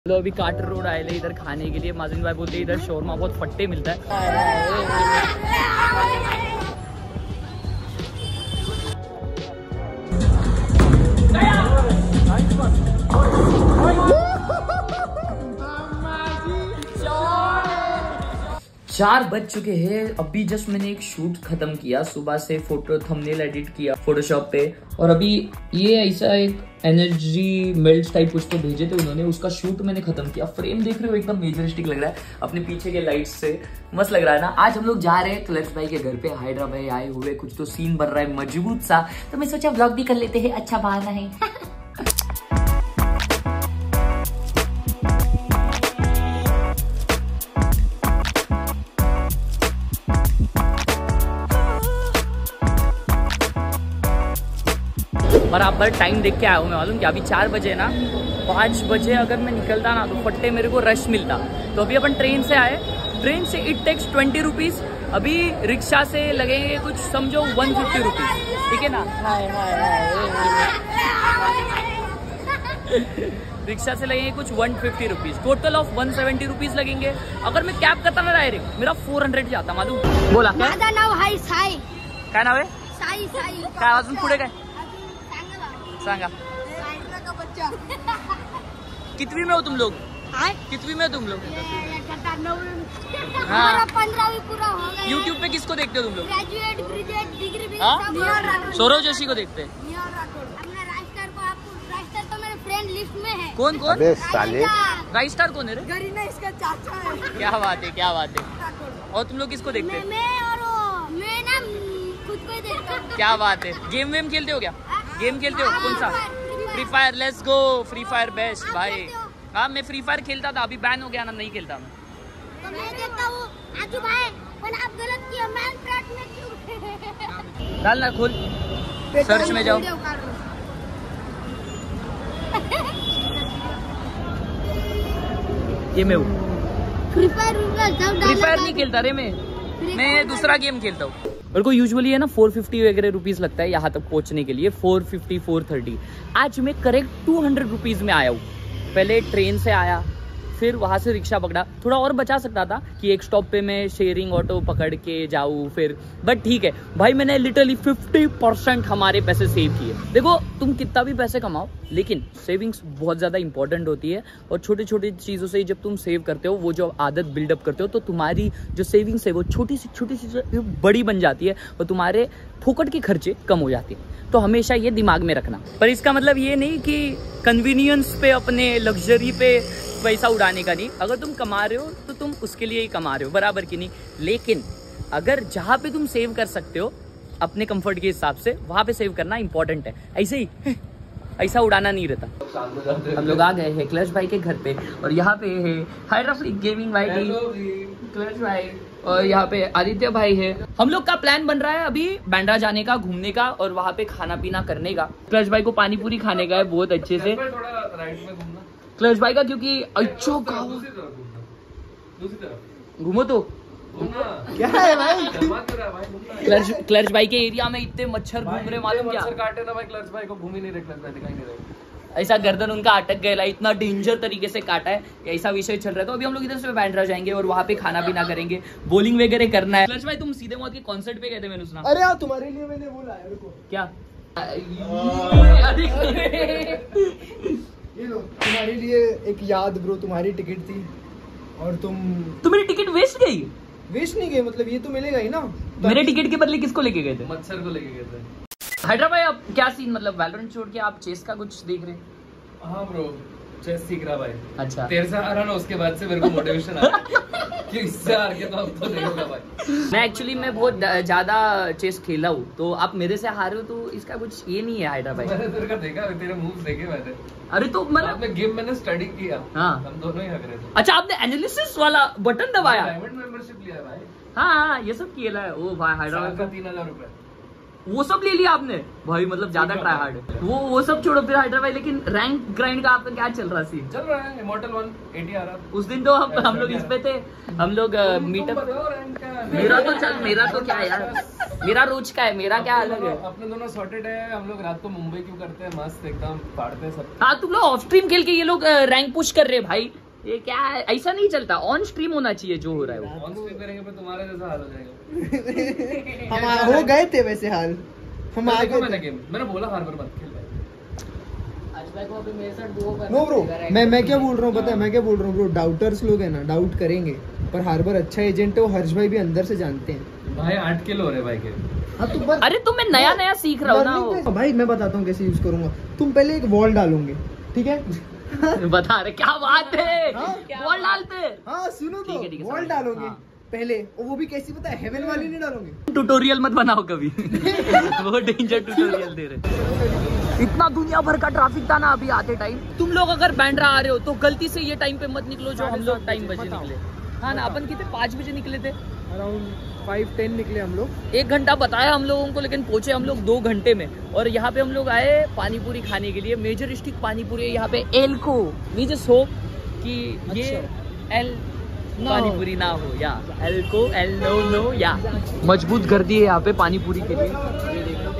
तो अभी Carter road आए ले इधर खाने के लिए। माजिन भाई बोलते इधर शोरमा बहुत फट्टे मिलता है। चार बज चुके हैं। अभी जस्ट मैंने एक शूट खत्म किया, सुबह से फोटो थंबनेल एडिट किया फोटोशॉप पे, और अभी ये ऐसा एक एनर्जी मेल्ट टाइप कुछ तो भेजे थे उन्होंने, उसका शूट मैंने खत्म किया। फ्रेम देख रहे हो एकदम मेजरिस्टिक लग रहा है अपने पीछे के लाइट्स से, मस्त लग रहा है ना। आज हम लोग जा रहे हैं क्लच भाई के घर पे। हाइड्रा भाई आए हुए, कुछ तो सीन बन रहा है मजबूत सा, तो मैं सोचा व्लॉग भी कर लेते हैं, अच्छा बहाना है। बराबर टाइम देख के आया हूँ मैं, मालूम क्या अभी 4 बजे ना, 5 बजे अगर मैं निकलता ना तो फट्टे मेरे को रश मिलता। तो अभी अपन ट्रेन से आए, ट्रेन से इट टेक्स 20 रुपीज़, अभी रिक्शा से लगेंगे कुछ समझो 150 रुपीज़, ठीक है ना। रिक्शा से लगेंगे कुछ 150 रुपीज़, टोटल ऑफ 170 रुपीज़ लगेंगे। अगर मैं कैब करता ना डायरेक्ट मेरा 400 जाता, मालूम। बोला क्या नाव है? साई। क्या नाव है? साई। साई काय अजून पुढे काय सांगा। कितवी में हो तुम लोग? कितवी में हो तुम लोग? हाँ 15वीं पूरा हो गया। यूट्यूब पे किसको देखते हो तुम लोग? Graduate, degree. सौरव जोशी को देखते हैं। राइस्टार तो मेरे फ्रेंड लिस्ट में है। कौन कौन? राइस्टार कौन है रे? गरीना इसका चाचा है। क्या बात है, क्या बात है। और तुम लोग किसको देखते हैं? मैं ना खुद को ही देखता हूँ। क्या बात है। गेम वेम खेलते हो क्या? गेम खेलते हो? कौन सा? Free fire. Let's go, free fire best भाई। हाँ मैं फ्री फायर खेलता था, अभी बैन हो गया ना, नहीं खेलता मैं। तो मैं देखता हूँ आजू भाई, पर आप गलत किया, माइनक्राफ्ट में क्यों? डालना खोल, सर्च में जाओ। ये मैं हूँ। फ्री फायर नहीं खेलता रे मैं दूसरा गेम खेलता हूँ। मेरे को यूजुअली है ना 450 वगैरह रुपीज़ लगता है यहाँ तक पहुँचने के लिए, 450 430। आज मैं करेक्ट 200 रुपीज़ में आया हूँ। पहले ट्रेन से आया, फिर वहाँ से रिक्शा पकड़ा, थोड़ा और बचा सकता था कि एक स्टॉप पे मैं शेयरिंग ऑटो पकड़ के जाऊँ फिर, बट ठीक है भाई, मैंने लिटरली 50% हमारे पैसे सेव किए। देखो तुम कितना भी पैसे कमाओ, लेकिन सेविंग्स बहुत ज़्यादा इंपॉर्टेंट होती है, और छोटी छोटी चीज़ों से जब तुम सेव करते हो, वो जो आदत बिल्डअप करते हो, तो तुम्हारी जो सेविंग्स है वो छोटी सी बड़ी बन जाती है, और तुम्हारे फुकट के खर्चे कम हो जाते हैं। तो हमेशा ये दिमाग में रखना। पर इसका मतलब ये नहीं कि कन्वीनियंस पे, अपने लग्जरी पे पैसा उड़ाने का नहीं। अगर तुम कमा रहे हो तो तुम उसके लिए ही कमा रहे हो, बराबर की नहीं। लेकिन अगर जहाँ पे तुम सेव कर सकते हो अपने कंफर्ट के हिसाब से, वहाँ पे सेव करना इंपॉर्टेंट है। ऐसे ही ऐसा उड़ाना नहीं रहता। हम लोग आ गए हैं क्लच भाई के घर पे, और यहाँ पे है हाइड्रा गेमिंग भाई, क्लच भाई, और यहाँ पे आदित्य भाई है। हम लोग का प्लान बन रहा है अभी बांद्रा जाने का, घूमने का, और वहाँ पे खाना पीना करने का। क्लच भाई को पानी पूरी खाने का है बहुत अच्छे से। क्लच भाई का क्योंकि अच्छो घूमो तो क्या है भाई। क्लच भाई के एरिया में इतने मच्छर घूम रहे, मालूम क्या? काटे ना भाई, क्लच भाई को घूम ही नहीं रहे, क्लच भाई दिखाई नहीं रहे। ऐसा गर्दन उनका अटक गया, इतना डेंजर तरीके से काटा है, ऐसा विषय चल रहा है। तो अभी हम लोग इधर से बांद्रा जाएंगे और वहाँ पे खाना पीना करेंगे, बॉलिंग वगैरह करना है। क्लच भाई तुम सीधे मौत के कॉन्सर्ट पे गए थे, मैंने सुना। अरे तुम्हारे लिए मैंने बोला है, रुको। क्या? ये लो तुम्हारे लिए एक याद ब्रो, तुम्हारी टिकट थी और मेरी टिकट वेस्ट गई। वेस्ट नहीं गई, मतलब ये तो मिलेगा ही ना। तो मेरे टिकट के बदले किसको लेके गए थे? मच्छर को लेके गए थे। हाइड्रा भाई अब क्या सीन, मतलब वैलोरेंट छोड़ के आप चेस का कुछ देख रहे? हाँ ब्रो, चेस सीख रहा भाई। अच्छा, तेरे से हारा ना, उसके बाद से मेरे को मोटिवेशन आया कि इससे हार के तो अब तो नहीं होगा भाई। मैं एक्चुअली बहुत ज्यादा चेस खेला हूँ, तो आप मेरे से हारे हो, तो इसका कुछ ये नहीं है हाइड्रा भाई। मैंने तेरे का देखा, तेरे मूव्स देखे मैंने। अरे तो मतलब गेम मैंने स्टडी किया। हाँ हम दोनों ही हक रहे थे। अच्छा, आपने एनालिसिस वाला बटन दबाया? डायमंड मेंबरशिप लिया भाई। हाँ ये सब किया है। ओ भाई हाइड्रा भाई का 3000 रुपए। वो सब ले लिया आपने भाई, मतलब ज्यादा ट्राई हार्ड है। वो सब छोड़ो फिर हैदराबाद, लेकिन रैंक ग्राइंड का आपका क्या चल रहा सीन? चल रहा है इमॉर्टल 180 आ रहा। उस दिन तो हम लोग इस पे थे, हम लोग मीटअप। मेरा तो क्या यार, मेरा रोज का है, मेरा क्या अलग है। अपने दोनों सॉर्टेड है, हम लोग रात को मुंबई क्यों करते हैं, मस्त एकदम फाड़ते हैं सब। हाँ तुम लोग ऑफ स्ट्रीम खेल के ये लोग रैंक पुश कर रहे हैं भाई, ये क्या है? ऐसा नहीं चलता, ऑन स्ट्रीम होना चाहिए जो हो रहा है वो। ऑन स्ट्रीम करेंगे पर तुम्हारे जैसा हाल हो जाएगा। हम हो गए थे वैसे हाल, हम आ गए। मैंने बोला हर बार मत खेल। नो ब्रो, मैं क्या बोल रहा हूँ पता है, मैं क्या बोल रहा हूँ ब्रो, डाउटर्स लोग है ना डाउट करेंगे, पर हार्बर अच्छा एजेंट है, वो हर्ष भाई भी अंदर से जानते हैं भाई। 8 किलो हो रहे भाई के। हाँ तो बस, अरे तुम मैं नया सीख रहा हूँ ना वो। भाई मैं बताता हूँ कैसे यूज करूंगा। तुम पहले एक वॉल डालोगे, ठीक है? बता रहे क्या बात है, हाँ? बॉल डालते। हाँ सुनो तो, ठीक है, वॉल डालोगे पहले, और वो भी कैसी पता है, हेवन वाली नहीं डालोगे। ट्यूटोरियल मत बनाओ कभी। वो डेंजर ट्यूटोरियल दे रहे। इतना दुनिया भर का ट्रैफिक था ना अभी आते टाइम। तुम लोग अगर बैंड्रा आ रहे हो तो गलती से ये टाइम पे मत निकलो जो हम लोग टाइम बजे निकले। हाँ ना, अपन कितने 5 बजे निकले थे, अराउंड 5-10 निकले हम लोग। 1 घंटा बताया हम लोगों को, लेकिन पहुंचे हम लोग 2 घंटे में। और यहाँ पे हम लोग आए पानी पूरी खाने के लिए, मेजर स्टिक पानी पूरी है यहाँ पे एल्को। वी जस्ट होप कि ये एल पानी पूरी ना हो, या एल्को एल नो या मजबूत कर दिए यहाँ पे पानी पूरी के लिए।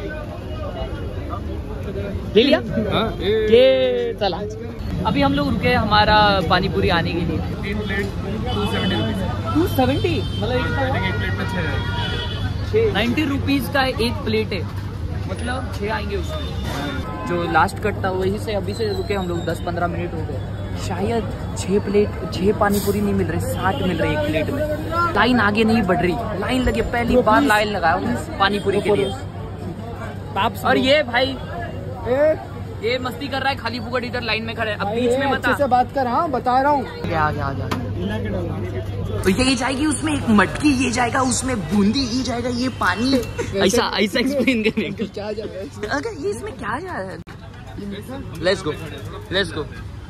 ले लिया ये, चला अभी हम लोग रुके हमारा पानी पूरी आने के लिए। 3 प्लेट 270 रुपीज। 270 मतलब एक प्लेट में 6 90 रुपीज का एक प्लेट है, मतलब 6 आएंगे उसमें। जो लास्ट कट था वही से अभी से रुके हम लोग 10-15 मिनट हो गए। शायद 6 पानी पूरी नहीं मिल रही, 60 मिल रही एक प्लेट में। लाइन आगे नहीं बढ़ रही, लाइन लगे, पहली बार लाइन लगाया पानी पूरी के लिए। और ये भाई ये मस्ती कर रहा है, खाली फुकट इधर लाइन में खड़े। अब बीच में अच्छे से बात कर, हाँ बता रहा हूँ। क्या तो ये जाएगी उसमें एक मटकी, ये जाएगा उसमें बूंदी, ये जाएगा ये पानी। ऐसा एक्सप्लेन करेंगे क्या जा रहा है, अगर ये इसमें क्या जा रहा है। Let's go.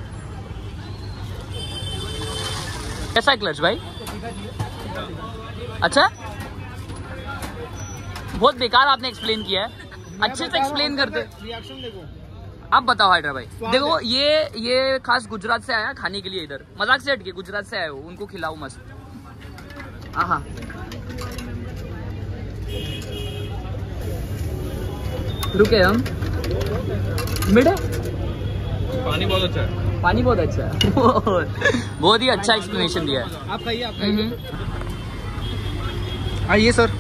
कैसा है क्लच भाई? अच्छा, बहुत बेकार आपने एक्सप्लेन किया है, अच्छे से एक्सप्लेन करते। रिएक्शन देखो, आप बताओ हाइड्रा भाई। देखो ये खास गुजरात से आया खाने के लिए, इधर मजाक से हटके गुजरात से आए हो, उनको खिलाओ मस्त। आहा रुके हम मिडे। पानी बहुत अच्छा है, पानी बहुत अच्छा है। बहुत ही अच्छा एक्सप्लेनेशन दिया है। आप खाइए, आप खाइए। आइए सर।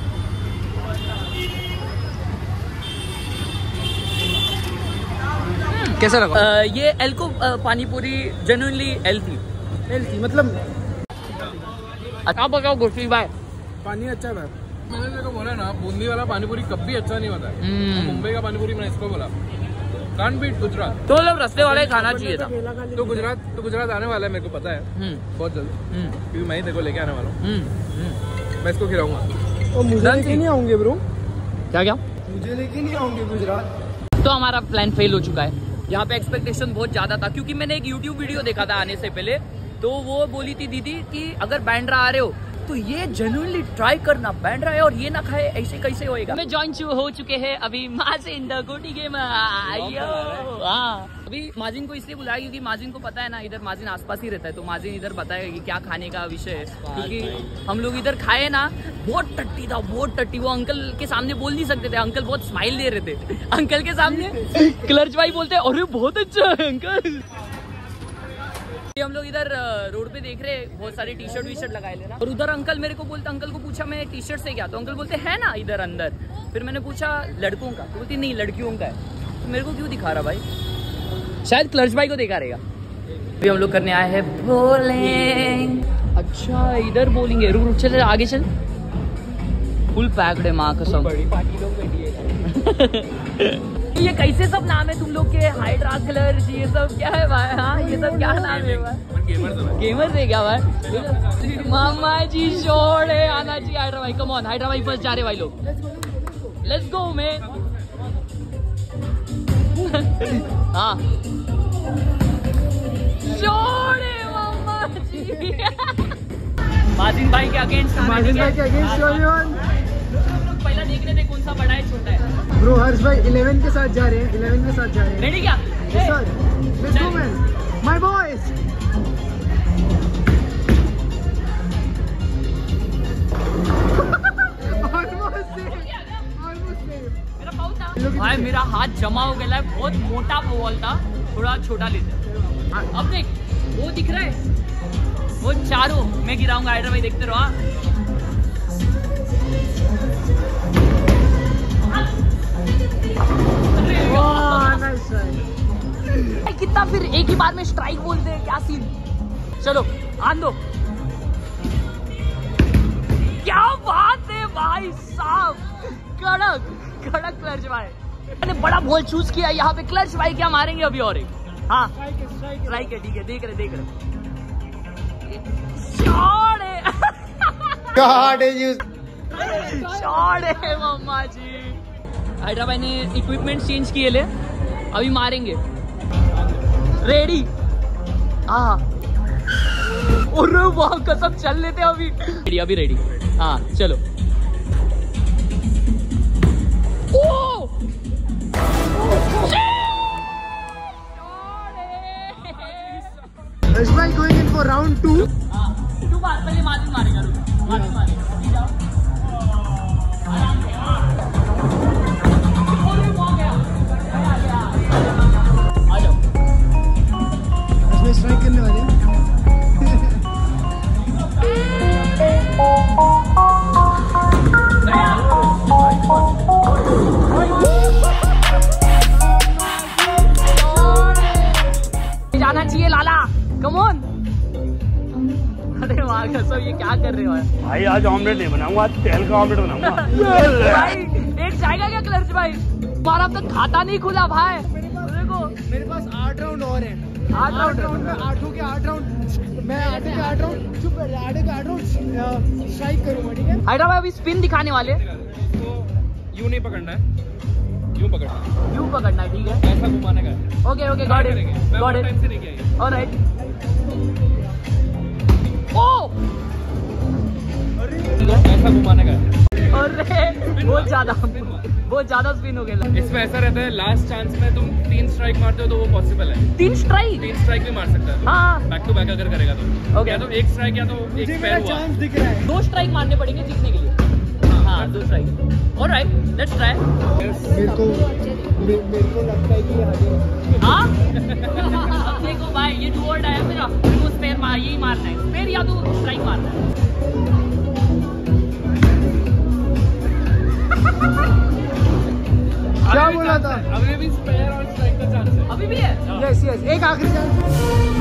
कैसा लगा? ये एल्को पानी पूरी जेन्युइनली हेल्थी मतलब अच्छा बताओ गुस्सी भाई। पानी अच्छा था। मैंने देखो बोला ना, बूंदी वाला पानी पूरी कभी अच्छा नहीं होता है। मुंबई का पानी पूरी मैंने इसको बोला, कांट बीट गुजरात। तो मतलब रास्ते वाले खाना चाहिए था। तो गुजरात आने वाला है, मेरे को पता है बहुत जल्द, क्योंकि मैं ही देखो लेके आने वाला हूँ। मैं इसको खिलाऊंगा। और मुझे लेके नहीं आऊंगे ब्रो। क्या मुझे लेके नहीं आऊंगे गुजरात। तो हमारा प्लान फेल हो चुका है। यहाँ पे एक्सपेक्टेशन बहुत ज्यादा था, क्योंकि मैंने एक YouTube वीडियो देखा था आने से पहले, तो वो बोली थी दीदी कि अगर बैंड्रा आ रहे हो तो ये जेन्युइनली ट्राई करना, बैंड्रा है और ये ना खाए, ऐसे कैसे होएगा। मैं ज्वाइन हो चुके हैं अभी माजिन द गोटी गेम। अभी माजिन को इसलिए बुलाया क्योंकि माजिन को पता है ना, इधर माजिन आसपास ही रहता है, तो माजिन इधर बताएगा कि क्या खाने का विषय है। क्योंकि हम लोग इधर खाए ना, बहुत टट्टी था, बहुत टट्टी। वो अंकल के सामने बोल नहीं सकते थे, अंकल बहुत स्माइल दे रहे थे अंकल के सामने। क्लर्च भाई बोलते हैं अरे बहुत अच्छा है अंकल। हम लोग इधर रोड पे देख रहे बहुत सारे टी शर्ट लगाए लेना, और उधर अंकल मेरे को बोलते, अंकल को पूछा मैं टी शर्ट से क्या, तो अंकल बोलते है ना इधर अंदर। फिर मैंने पूछा लड़कों का, तो बोलती नहीं लड़कियों का है। तो मेरे को क्यों दिखा रहा भाई, शायद क्लर्च भाई को देखा रहेगा। अभी हम लोग करने आए हैं बॉलिंग। अच्छा इधर बॉलिंग है, रुक चल आगे चल। फुल पैक्ड है माँ कसम। बड़ी पार्टी लोग बैठी है। ये कैसे सब नाम है तुम लोग के, हाइड्रा क्लर्च, ये सब क्या है भाई? हाँ ये सब क्या नाम है भाई? गेमर्स है क्या भाई? मामा जी शोर है, आना चाहिए हाइड्रा भाई। कम ऑन हाइड्रा भाई फर्स्ट जा रहे भाई लोग, लेट्स गो मैन। हाँ शोर है मामा जी। माजिन भाई के अगेंस्ट, माजिन भाई के अगेंस्ट पहला देखने थे कौन कौन सा बड़ा है छोटा है? ब्रो हर्ष भाई 11 के साथ जा रहे हैं, 11 के साथ जा रहे हैं। रेडी क्या? Sir let's go man, my boys. भाई मेरा हाथ जमा हो गया है, बहुत मोटा बॉल था, थोड़ा छोटा लेते। अब देख वो दिख रहा है, वो चारों मैं गिराऊंगा। हाइड्रा भाई देखते रहो। कितना फिर एक ही बार में स्ट्राइक बोलते हैं, क्या सीन। चलो आन दो। क्या बात है भाई साहब, कड़क कड़क क्लच भाई। मैंने बड़ा बॉल चूज किया यहाँ पे। क्लच भाई क्या मारेंगे अभी और एक? हाँ स्ट्राइक है, ठीक है, देख रहे शॉट है मम्मा जी। हाइड्रा भाई ने इक्विपमेंट चेंज किए ले, अभी मारेंगे। रेडी? हाँ अरे वाह कसम, चल लेते अभी। रेडी? अभी रेडी? हाँ चलो। हर्ष भाई गोइंग इन फॉर राउंड 2। तू मार, पहले मार्जिन मारेगा। मार्जिन मारेगा, जाओ आराम से। आ जाओ। हर्ष भाई स्ट्राइक करने वाले हैं। जाना चाहिए लाला, कम ऑन। अरे वाह कसम, ये क्या कर रहे हो भाई? आज ऑमलेट नहीं बनाऊंगा, आज तेल का ऑमलेट बनाऊंगा। भाई एक जाएगा क्या क्लच भाई? तुम्हारा अब तक खाता नहीं खुला भाई। देखो मेरे पास 8 राउंड और हैं। 8 राउंड में 8 के 8 राउंड मैं 8 के 8 राउंड चुप कर, 8 के 8 राउंड स्ट्राइक करूंगा, ठीक है? हाइड्रा भाई अभी स्पिन दिखाने वाले। तो यूं नहीं पकड़ना है, यूं पकड़ना है, यूं पकड़ना है, ठीक है? ऐसा घुमाने का है। Okay okay got it, got it. Time से नहीं किया। ऑलराइट। ओ ऐसा घुमाने का है। अरे बहुत ज्यादा स्पिन हो गया। इसमें ऐसा रहता है, लास्ट चांस में तुम 3 स्ट्राइक मारते हो तो वो पॉसिबल है। 3 स्ट्राइक? 3 स्ट्राइक भी मार सकता है। हाँ बैक टू बैक अगर करेगा तो। ओके। या तो 1 स्ट्राइक या तो 1 स्पेयर हुआ। चांस दिख रहा है। 2 स्ट्राइक मारने पड़ेंगे जीतने के लिए। हाँ 2 स्ट्राइक। Alright let's try. मेरे को लगता है कि ये हारेगा। हाँ अब देखो भाई, ये 2 और है मेरा। वो स्पेयर मार, यही मारना है, स्पेयर या तो स्ट्राइक मारना है। क्या बोला था? अभी भी स्पेयर और स्ट्राइक का चांस है। अभी भी है? यस यस, एक आखिरी चांस।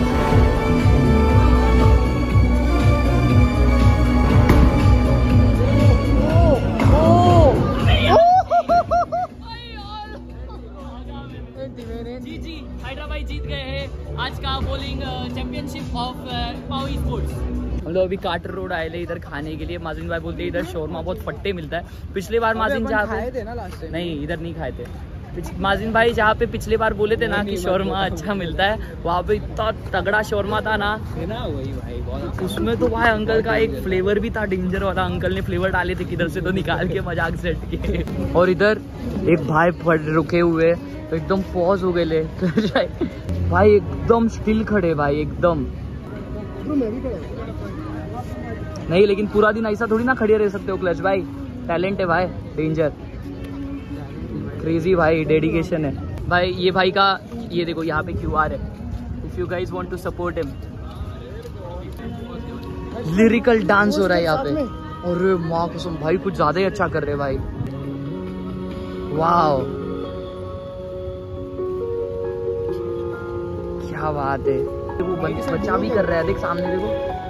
जी हाइड्रा भाई जीत गए हैं आज का bowling championship of power sports. हम लोग अभी कार्टर रोड आए ले इधर खाने के लिए। माजिन भाई बोलते हैं इधर शोरमा बहुत फट्टे मिलता है। पिछले बार माजिन जहाँ खाए थे ना लास्ट टाइम? नहीं इधर नहीं खाए थे। माजिन भाई जहाँ पे पिछले बार बोले थे ना कि शोरमा अच्छा मिलता है, वहाँ पे इतना तगड़ा शोरमा था ना, वही भाई बहुत। उसमें तो भाई अंकल का एक फ्लेवर भी था डेंजर वाला। अंकल ने फ्लेवर डाले थे किधर से तो निकाल के मजाक से हटके। और इधर एक भाई पड़ रुके हुए तो एकदम पॉज हो गए ले भाई, एकदम स्टिल खड़े भाई एकदम। नहीं लेकिन पूरा दिन ऐसा थोड़ी ना खड़े रह सकते हो क्लच भाई, टैलेंट है भाई, डेंजर क्रेजी भाई, डेडिकेशन है भाई। ये भाई का ये देखो यहाँ पे QR है, if you guys want to support him. Lyrical dance हो रहा है यहाँ पे। अरे माँ कसम भाई कुछ ज्यादा ही अच्छा कर रहे भाई। वाह क्या बात है। वो बच्चा भी कर रहा है, देख सामने देखो,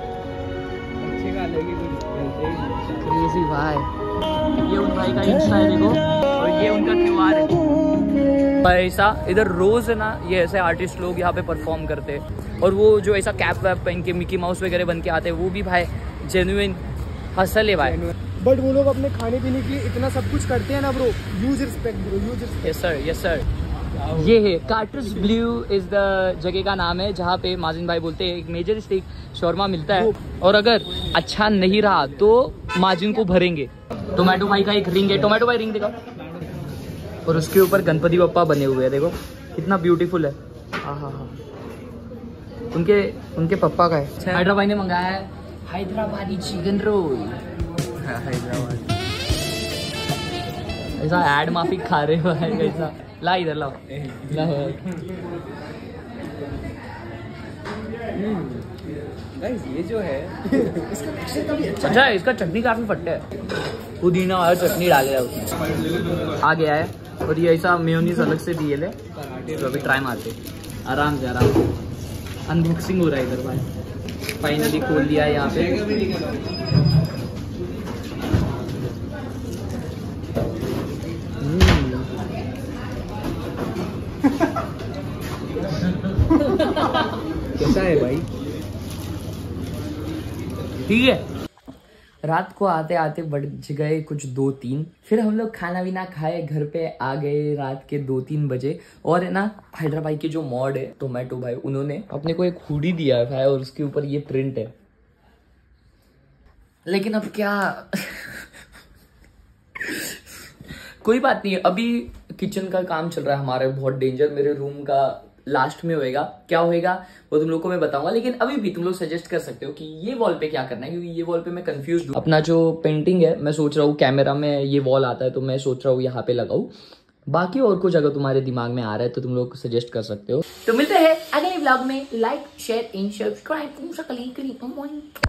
क्रेजी भाई। ये उन भाई का इंस्टा है देखो, और ये उनका QR है। ऐसा इधर रोज है ना, ये ऐसे आर्टिस्ट लोग यहाँ पे परफॉर्म करते हैं। और वो जो ऐसा कैप वैप पहन के मिकी माउस वगैरह बन के आते हैं, वो भी भाई जेन्युइन हसल है भाई। बट वो लोग अपने खाने पीने के लिए इतना सब कुछ करते हैं ना bro, use respect bro, use respect. Yes sir, yes sir. ये है कार्टर्स ब्लू इज द जगह का नाम है, जहाँ पे माजिन भाई बोलते हैं एक मेजर स्टेक शोरमा मिलता है। और अगर अच्छा नहीं रहा तो मार्जिन को भरेंगे। टोमेटो भाई का एक रिंग है, टोमेटो भाई रिंग दिखाओ। और उसके ऊपर गणपति बप्पा बने हुए हैं, देखो कितना ब्यूटीफुल है। हाँ हाँ हाँ, उनके पप्पा का है। हैदराबाद भाई ने मंगाया है हैदराबादी चिकन रोल। हैदराबाद ऐसा ऐड माफी खा रहे हो है कैसा? ला इधर लाओ। ये जो है अच्छा है, इसका चटनी काफी फट्टे है, पुदीना और चटनी डाले है उसमें। आ गया है और ये ऐसा मेयोनीज अलग से दिए ले, तो अभी ट्राई मारते आराम से। अनबॉक्सिंग हो रहा है इधर भाई, फाइनली खोल लिया है यहाँ पे। कैसा है भाई? ठीक है। रात को आते आते बज गए कुछ 2-3, फिर हम लोग खाना भी ना खाए, घर पे आ गए रात के 2-3 बजे। और है ना हैदराबाद के जो मॉड है टोमेटो भाई, उन्होंने अपने को एक हुडी दिया है और उसके ऊपर ये प्रिंट है। लेकिन अब क्या कोई बात नहीं, अभी किचन का काम चल रहा है हमारे, बहुत डेंजर। मेरे रूम का लास्ट में होएगा, क्या होएगा वो तुम लोग को मैं बताऊंगा। लेकिन अभी भी तुम लोग सजेस्ट कर सकते हो कि ये वॉल पे क्या करना है, क्योंकि ये वॉल पे मैं कंफ्यूज हूँ। अपना जो पेंटिंग है मैं सोच रहा हूँ कैमरा में ये वॉल आता है, तो मैं सोच रहा हूँ यहाँ पे लगाऊं। बाकी और कुछ अगर तुम्हारे दिमाग में आ रहा है तो तुम लोग सजेस्ट कर सकते हो। तो मिलते हैं अगले व्लॉग में। Like share and subscribe.